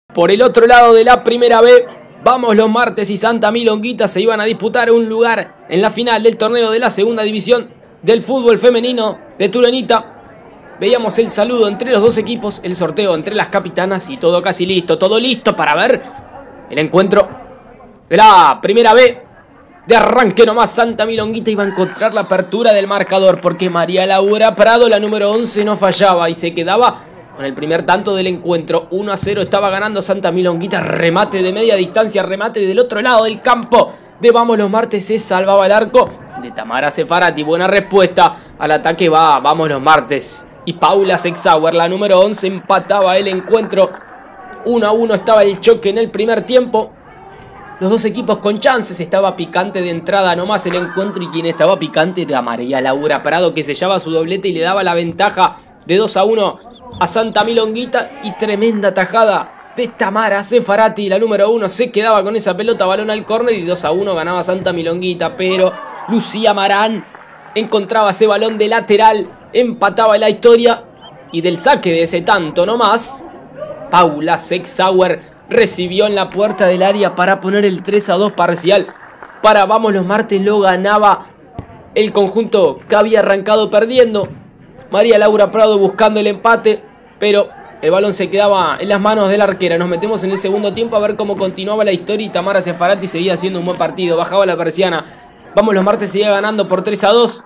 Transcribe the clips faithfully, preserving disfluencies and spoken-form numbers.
Por el otro lado de la primera B, Vamos los Martes y Santa Milonguita se iban a disputar un lugar en la final del torneo de la segunda división del fútbol femenino de Turenita. Veíamos el saludo entre los dos equipos, el sorteo entre las capitanas y todo casi listo, todo listo para ver el encuentro de la primera B. De arranque nomás Santa Milonguita iba a encontrar la apertura del marcador porque María Laura Prado, la número once, no fallaba y se quedaba con el primer tanto del encuentro. uno a cero estaba ganando Santa Milonguita. Remate de media distancia, remate del otro lado del campo de Vamos los Martes. Se salvaba el arco de Tamara Sefarati. Buena respuesta al ataque va Vamos los Martes. Y Paula Sexauer, la número once, empataba el encuentro. uno a uno estaba el choque en el primer tiempo. Los dos equipos con chances. Estaba picante de entrada nomás el encuentro. Y quien estaba picante era María Laura Prado, que sellaba su doblete y le daba la ventaja de dos a uno a Santa Milonguita. Y tremenda tajada de Tamara Sefarati, la número uno, se quedaba con esa pelota, balón al córner y dos a uno ganaba Santa Milonguita. Pero Lucía Marán encontraba ese balón de lateral, empataba la historia. Y del saque de ese tanto nomás, Paula Sexauer recibió en la puerta del área para poner el tres a dos parcial. Para Vamos los Martes lo ganaba el conjunto que había arrancado perdiendo. María Laura Prado buscando el empate, pero el balón se quedaba en las manos de la arquera. Nos metemos en el segundo tiempo a ver cómo continuaba la historia. Y Tamara Sefarati seguía haciendo un buen partido, bajaba la persiana. Vamos los Martes seguía ganando por tres a dos.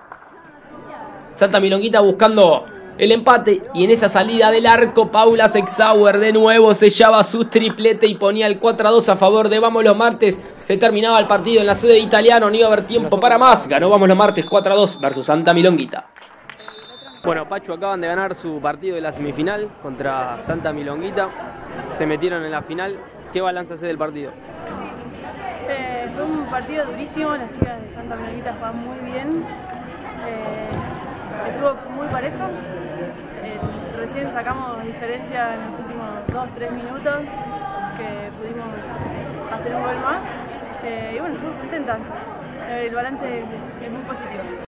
Santa Milonguita buscando el empate. Y en esa salida del arco, Paula Sexauer de nuevo sellaba su triplete y ponía el cuatro a dos a favor de Vamos los Martes. Se terminaba el partido en la sede de Italiano, no iba a haber tiempo para más. Ganó Vamos los Martes cuatro a dos versus Santa Milonguita. Bueno, Pachu, acaban de ganar su partido de la semifinal contra Santa Milonguita. Se metieron en la final. ¿Qué balance hace del partido? Eh, fue un partido durísimo. Las chicas de Santa Milonguita jugaban muy bien. Eh, estuvo muy parejo. Eh, recién sacamos diferencia en los últimos dos tres minutos, que pudimos hacer un gol más. Eh, y bueno, estuve contenta. El balance es muy positivo.